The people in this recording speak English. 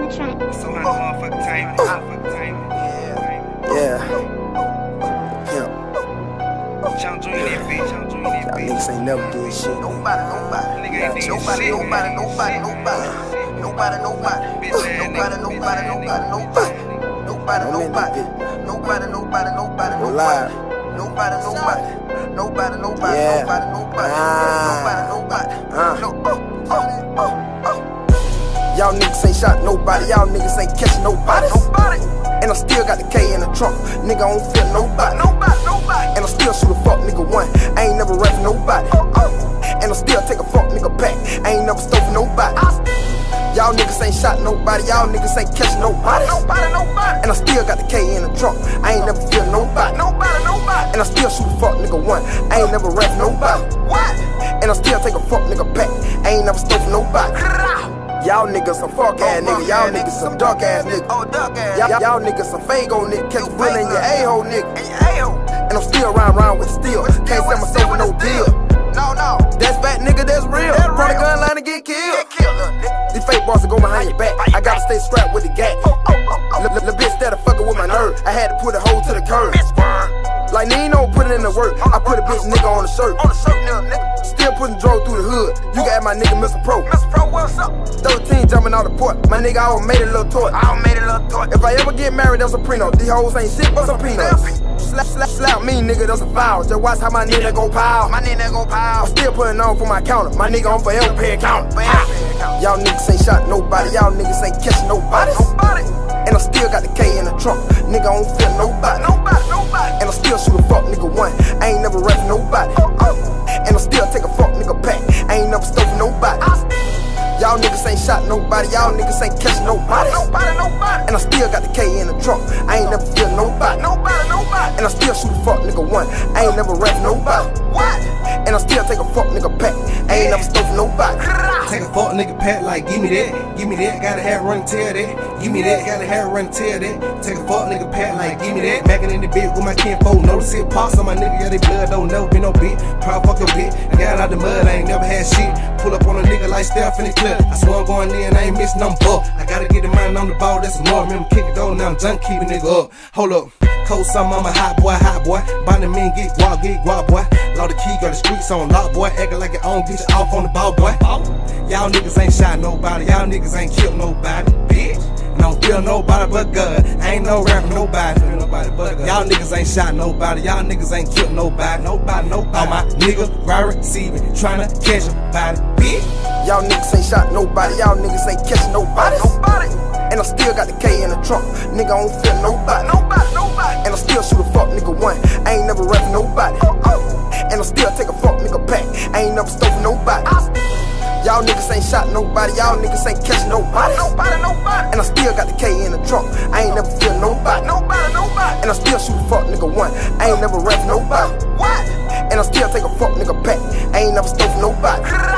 the track. So much motherfucking time. Yeah. Chang Jung in that bitch. Chang Jung in that Y'all bitch. niggas ain't never did shit. Nigga ain't did shit. Y'all niggas ain't shot nobody, y'all niggas ain't catch nobody. And I still got the K in the trunk, nigga, I don't feel nobody. And I still shoot a fuck nigga one, I ain't never rap nobody. And I still take a fuck nigga back, I ain't never stole for nobody. Y'all niggas ain't shot nobody, y'all niggas ain't catch nobody. And I still got the K in the trunk, I ain't never feel nobody. And I still shoot a fuck nigga one, I ain't never rap nobody. And I still take a fuck nigga back, I ain't never stole for nobody. Y'all niggas some fuck ass nigga, y'all niggas some duck ass nigga. Y'all niggas some fago nigga, catch a bullet in your a-hole nigga. And I'm still round with steel, can't sell myself with no deal. That's fat nigga, that's real. Run a gun line and get killed. These fake bosses go behind your back, I gotta stay strapped with the gat. Lil' bitch started fucking with my nerve, I had to put a hole to the curb. Like Nino put it in the work, I put a bitch nigga on the shirt. Still putting drove through the hood, you got my nigga Mr. Pro. 13 jumping out the port, my nigga I made a little toy. If I ever get married, that's a prenup. These hoes ain't shit but some peanuts. Slap me, nigga, that's a foul. Just watch how my nigga go pow. I'm still putting on for my counter, my nigga on forever pay account. Y'all niggas ain't shot nobody, y'all niggas ain't catch nobody. And I still got the K in the trunk, nigga, I don't feel nobody. And I still shoot a fuck nigga one, I ain't never rap nobody. And I still take a fuck nigga back, I ain't never stole for nobody. Y'all niggas ain't shot nobody, y'all niggas ain't catch nobody. And I still got the K in the trunk, I ain't never feel nobody. And I still shoot a fuck nigga one, I ain't never rap nobody. And I still take a fuck nigga back, I ain't never stole for nobody. Take a fuck nigga pat like give me that, gotta have run tell that. Give me that, gotta have run tell that. Take a fuck nigga pat like give me that. Mackin' in the bitch with my kinfolk, notice it pops on my nigga, yeah they blood don't never be no bitch. Proud fuck your bitch, I got out the mud, I ain't never had shit. Pull up on a nigga like Steph in the clip. I swear I'm going in, I ain't missing no buck. I gotta get the mind on the ball, that's more. Remember kick it though, now I'm junk keep a nigga up. Hold up, cold summer, I'm a hot boy. Bondin' men get guap, boy. Load the key, got the streets on lock, boy. Actin' like it on, get you off on the ball, boy. Y'all niggas ain't shot nobody, y'all niggas ain't killed nobody, bitch. And I don't feel nobody but God. I ain't no rapper, nobody but God. Y'all niggas ain't shot nobody, y'all niggas ain't killed nobody. All my niggas right receiving, tryna catch a body, bitch. Y'all niggas ain't shot nobody, y'all niggas ain't catch nobody. And I still got the K in the trunk, nigga, I don't feel nobody. And I still shoot a fuck nigga one, I ain't never rap nobody. And I still take a fuck nigga back, I ain't never stole for nobody. Y'all niggas ain't shot nobody, y'all niggas ain't catch nobody. And I still got the K in the trunk, I ain't never feel nobody. And I still shoot a fuck nigga one, I ain't never rap nobody. And I still take a fuck nigga back, I ain't never stole for nobody.